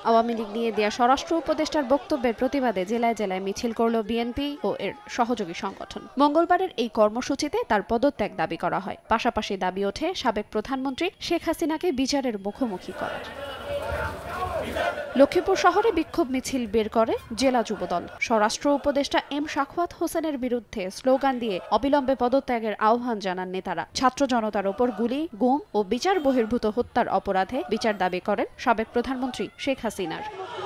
আওয়ামী লীগ নিয়ে দেয়া স্বরাষ্ট্র উপদেষ্টার বক্তব্যের প্রতিবাদে জেলায় জেলায় মিছিল করল বিএনপি ও এর সহযোগী সংগঠন। মঙ্গলবারের এই কর্মসূচিতে তার পদত্যাগ দাবি করা হয়। পাশাপাশি দাবি ওঠে সাবেক প্রধানমন্ত্রী শেখ হাসিনাকে বিচারের মুখোমুখি করার। লক্ষ্মীপুর শহরে বিক্ষোভ মিছিল বের করে জেলা যুবদল। স্বরাষ্ট্র উপদেষ্টা এম শাখাওয়াত হোসেনের বিরুদ্ধে স্লোগান দিয়ে অবিলম্বে পদত্যাগের আহ্বান জানান নেতারা। ছাত্র জনতার ওপর গুলি, গুম ও বিচার বহির্ভূত হত্যার অপরাধে বিচার দাবি করেন সাবেক প্রধানমন্ত্রী শেখ হাসিনার।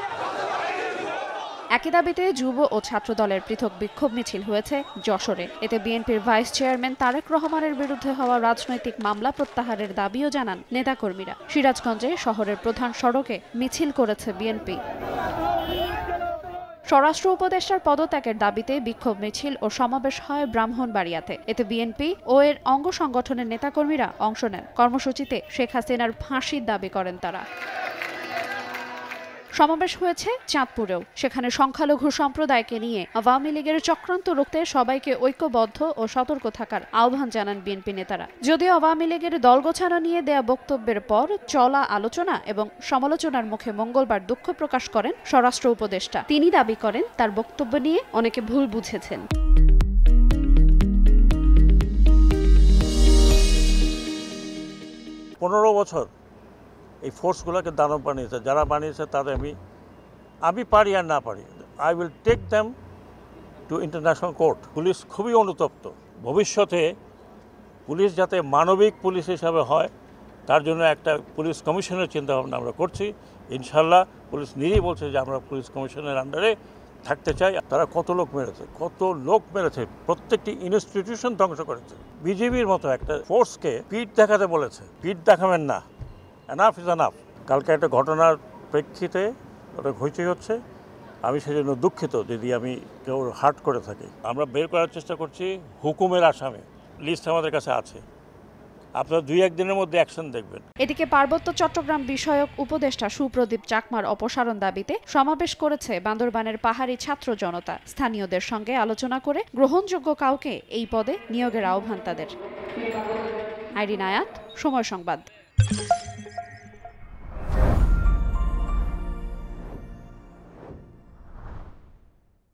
একই দাবিতে যুব ও ছাত্র দলের পৃথক বিক্ষোভ মিছিল হয়েছে যশোরে। এতে বিএনপির ভাইস চেয়ারম্যান তারেক রহমানের বিরুদ্ধে হওয়া রাজনৈতিক মামলা প্রত্যাহারের দাবিও জানান নেতাকর্মীরা। সিরাজগঞ্জে শহরের প্রধান সড়কে মিছিল করেছে বিএনপি। স্বরাষ্ট্র উপদেষ্টার পদত্যাগের দাবিতে বিক্ষোভ মিছিল ও সমাবেশ হয় ব্রাহ্মণবাড়িয়াতে। এতে বিএনপি ও এর অঙ্গ সংগঠনের নেতাকর্মীরা অংশ নেন। কর্মসূচিতে শেখ হাসিনার ফাঁসির দাবি করেন তারা। সমাবেশ হয়েছে চাঁদপুরেও। সেখানে সংখ্যালঘু সম্প্রদায়কে নিয়ে আওয়ামী লীগের চক্রান্ত রুখতে সবাইকে ঐক্যবদ্ধ ও সতর্ক থাকার আহ্বান জানান বিএনপি নেতারা। যদিও আওয়ামী লীগের দল গোছানো নিয়ে দেয়া বক্তব্যের পর চলা আলোচনা এবং সমালোচনার মুখে মঙ্গলবার দুঃখ প্রকাশ করেন স্বরাষ্ট্র উপদেষ্টা। তিনি দাবি করেন তার বক্তব্য নিয়ে অনেকে ভুল বুঝেছেন। 15 বছর এই ফোর্সগুলোকে দানব বানিয়েছে। যারা বানিয়েছে তাদের আমি পারি আর না পারি, I will take them to international court. Police খুবই অনুতপ্ত। ভবিষ্যতে পুলিশ যাতে মানবিক পুলিশ হিসাবে হয় তার জন্য একটা পুলিশ কমিশনের চিন্তাভাবনা আমরা করছি। ইনশাল্লাহ পুলিশ নিজেই বলছে যে আমরা পুলিশ কমিশনের আন্ডারে থাকতে চাই। তারা কত লোক মেরেছে, প্রত্যেকটি ইনস্টিটিউশন ধ্বংস করেছে। বিজেপির মতো একটা ফোর্সকে পিঠ দেখাতে বলেছে, পিঠ দেখাবেন না, এনাফ ইজ এনাফ। কালকে একটা ঘটনার প্রেক্ষিতে ওটা হইচই হচ্ছে। আমি সেজন্য দুঃখিত যদি আমি কেউ হার্ট করে থাকি। আমরা বের করার চেষ্টা করছি হুকুমের আসামে। লিস্ট আমাদের কাছে আছে, আপনারা 2-1 দিনের মধ্যে অ্যাকশন দেখবেন। এদিকে পার্বত্য চট্টগ্রাম বিষয়ক উপদেষ্টা সুপ্রদীপ চাকমার অপসারণ দাবিতে সমাবেশ করেছে বান্দরবানের পাহাড়ি ছাত্র জনতা। স্থানীয়দের সঙ্গে আলোচনা করে গ্রহণযোগ্য কাউকে এই পদে নিয়োগের আহ্বান তাদের। আইরিন আয়াত, সময় সংবাদ।